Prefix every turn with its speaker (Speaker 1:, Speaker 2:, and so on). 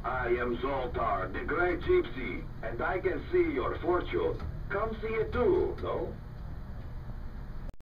Speaker 1: I am Zoltar, the Great Gypsy, and I can see your fortune. Come see it too, no?